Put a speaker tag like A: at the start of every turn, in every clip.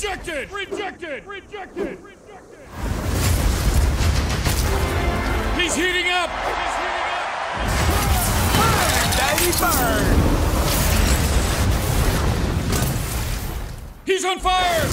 A: Rejected! Rejected! Rejected! He's heating up! He's heating up!
B: Burn, baby, burn!
A: He's on fire!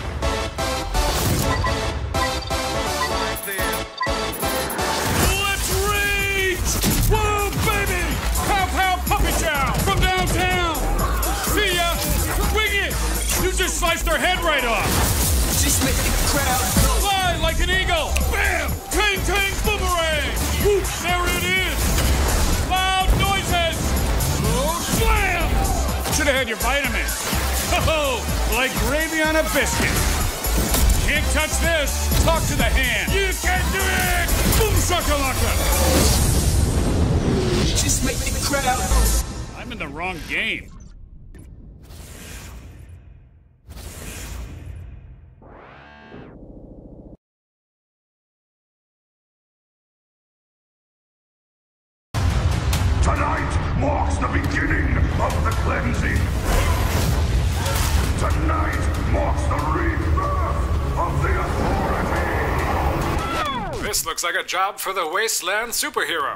A: Let's rage! Whoa, baby! Pow pow puppy chow from downtown! See ya! Wing it! You just sliced her head right off!
B: Just make the crowd go!
A: Fly like an eagle! Bam! Tang tang boomerang! Whoop! There it is! Loud noises! Oh, slam! Should have had your vitamins. Oh, like gravy on a biscuit. Can't touch this. Talk to the hand. You can do it! Boom shakalaka!
B: Just make the crowd go!
A: I'm in the wrong game.
C: Tonight marks the beginning of the cleansing. Tonight marks the rebirth of the authority.
D: This looks like a job for the Wasteland Superhero.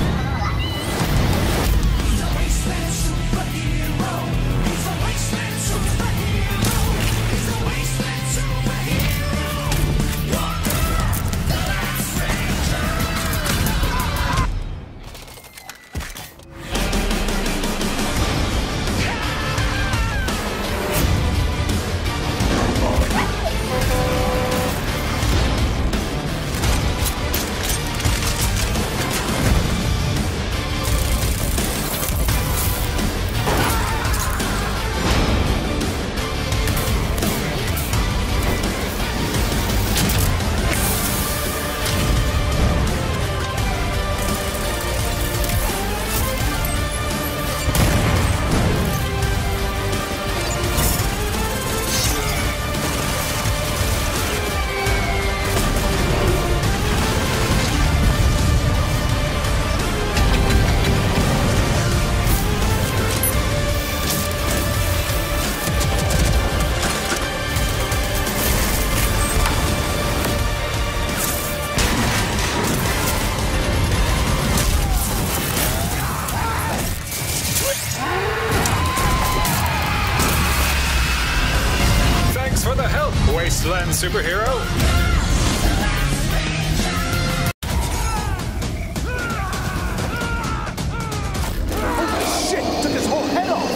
D: Thanks for the help, Wasteland Superhero.
B: Shit, took his whole head off!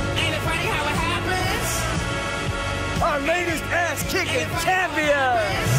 B: Our latest ass-kicking champion!